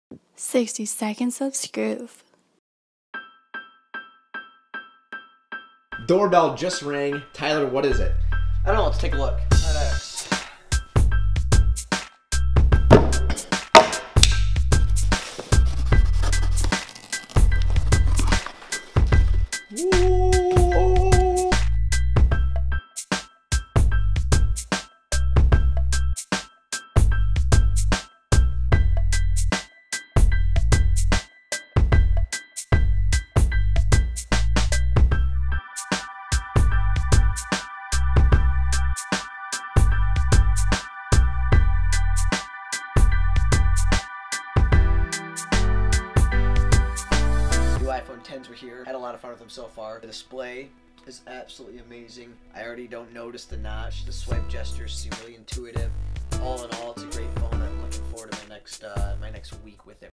60 seconds of Scroof. Doorbell just rang. Tyler, what is it? I don't know. Let's take a look. iPhone 10s were here. Had a lot of fun with them so far. The display is absolutely amazing. I already don't notice the notch. The swipe gestures seem really intuitive. All in all, it's a great phone. I'm looking forward to my next week with it.